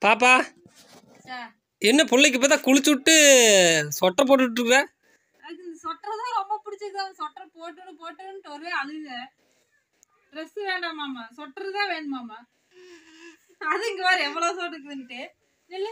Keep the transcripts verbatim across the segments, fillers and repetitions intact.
பாப்பா என்ன பிள்ளைக்கு பார்த்தா குளிச்சு விட்டு சொட்டை போட்டுட்டு இருக்க? அதுக்கு இந்த சொட்டர் தான் ரொம்ப பிடிச்சிருக்கு. சொட்டர் போட்டு போட்டுன்னு ஒரே அழுக. ட்ரெஸ் வேண்டாமாமா, சொட்டர் தான் வேணுமாமா. அது இங்க வேற எவ்வளவு சொட்டுக்குதுன்ட்டு இல்ல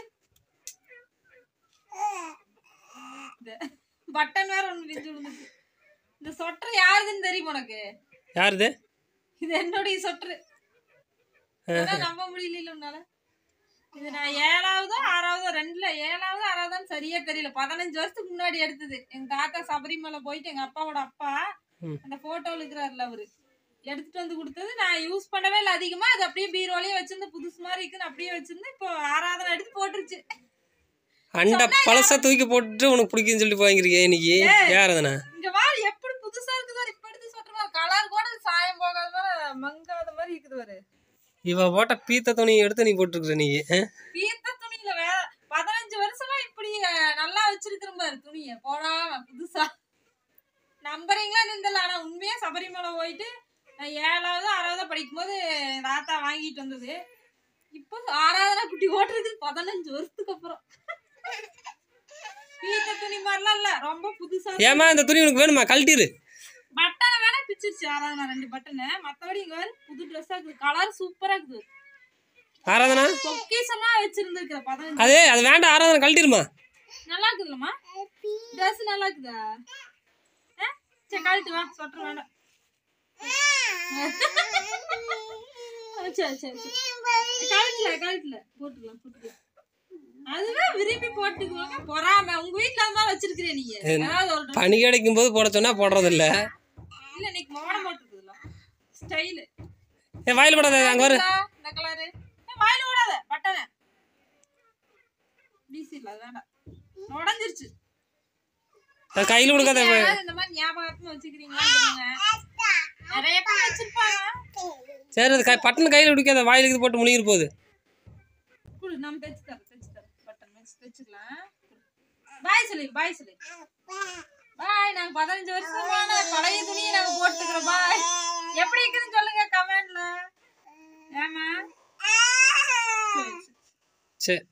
பட்டன் வேற ஒண்ணு பிஞ்சு விழுந்துச்சு. இந்த சொட்டர் யாருதுன்னு தெரியும் உனக்கு? யாருது? இது என்னுடைய சொட்டர். நம்ப முடியல உன்னால. இது நான் ஏழாவதோ ஆறாவதோ ரெண்டுல ஏழாவது ஆறாவதுன்னு சரியா தெரியல. பதினஞ்சு வருஷத்துக்கு முன்னாடி எடுத்தது. எங்க தாத்தா சபரிமலை போயிட்டு எங்க அப்பாவோட அப்பா அந்த போட்டோல இருக்கிறாருல அவரு எடுத்துட்டு வந்து கொடுத்தது. நான் யூஸ் பண்ணவே இல்லை அதிகமா. அது அப்படியே பீரோலயே வச்சிருந்து புதுசு மாதிரி இருக்குன்னு அப்படியே வச்சிருந்து இப்போ ஆறாவதுல எடுத்து போட்டுருச்சு. அண்ட பழசா தூக்கி போட்டுட்டு உனக்கு பிடிக்குன்னு சொல்லிட்டு வாங்கிருக்கேன் இன்னைக்கு. யாரதுனா இங்க வா, எப்படி புதுசா இருக்குதோ இப்ப எடுத்து சொல்றா. கலர் கூட சாயம் போகாத மாதிரி மங்காத மாதிரி இருக்குது பாரு. இவ போட்ட பீத்த துணி எடுத்து நீ போட்டுருக்குற. நீ பீத்த துணியில வேற பதினஞ்சு வருஷமா இப்படி நல்லா வச்சிருக்கிற பாரு துணிய போடாம புதுசா. நம்புறீங்களா நின்றல? ஆனா உண்மையா சபரிமலை போயிட்டு நான் ஏழாவது ஆறாவது படிக்கும் போது தாத்தா வாங்கிட்டு வந்தது. இப்போ ஆறாவதுல குட்டி ஓட்டுறது பதினஞ்சு வருஷத்துக்கு அப்புறம். பீத்த துணி மாதிரிலாம் இல்ல, ரொம்ப புதுசா. ஏமா இந்த துணி உனக்கு வேணுமா? கழட்டிரு. பட்டனை வேணா பிச்சிருச்சு ஆறாவதுனா ரெண்டு பட்டனை. மத்தபடி இங்க வேற புது ட்ரெஸ்ஸா இருக்குது. கலர் சூப்பரா இருக்குது. ஆறாவதுனா பொக்கிஷமா வச்சிருந்துருக்கிற பதினஞ்சு. அதே அது வேண்டாம். ஆறாவதுனா கழட்டிருமா. நல்லா இருக்குதுல்லம்மா ட்ரெஸ். நல்லா இருக்குதா? சரி கழட்டு வா. சொட்டர் வேண்டாம். சரி சரி சரி கழட்டல கழட்டல போட்டுக்கலாம் போட்டுக்கலாம். அதுவே விரும்பி போட்டுக்குவாங்க. பொறாம உங்க வீட்டுல அது மாதிரி வச்சிருக்கிறேன் நீங்க. பனி கிடைக்கும் போது போட சொன்னா போடுறது இல்ல. இல்ல இன்னைக்கு மோடம் போட்டுருக்குதுல்ல ஸ்டைலு. ஏ வாயில போடாத. அங்க வரு இந்த கலரு. வாயில போடாத பட்டனை. டிசி இல்ல வேண்டாம். உடைஞ்சிருச்சு. கையில கொடுக்காத. இந்த மாதிரி ஞாபகமா வச்சுக்கிறீங்களா? நிறைய பேர் வச்சிருப்பாங்க. சரி அது பட்டன் கையில பிடிக்காத. வாயில இது போட்டு முழுகிரு போகுது. குடு நம்ம தைச்சு தரோம். தைச்சு தரோம். பட்டன் வச்சு தைச்சுக்கலாம். பாய் சொல்லி பாய் சொல்லி பாய். நாங்க பதினஞ்சு வருஷமான பழைய துணியை நாங்க போட்டுக்கிறோம். பாய். எப்படி இருக்குன்னு சொல்லுங்க கமெண்ட்ல. ஏமா சரி.